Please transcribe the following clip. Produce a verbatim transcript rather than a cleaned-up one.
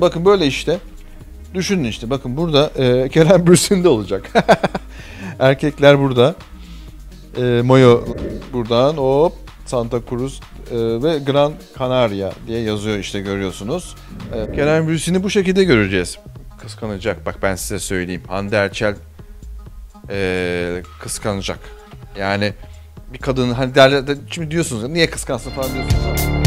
bakın böyle işte. Düşünün işte bakın burada e, KeremBursin de olacak. Erkekler burada. E, Mayo buradan hop Santa Cruz e, ve Gran Canaria diye yazıyor işte görüyorsunuz. E, KeremBursin'i bu şekilde göreceğiz. Kıskanacak bak ben size söyleyeyim. Hande Erçel e, kıskanacak. Yani bir kadın hani derler, şimdi diyorsunuz niye kıskansın falan diyorsunuz.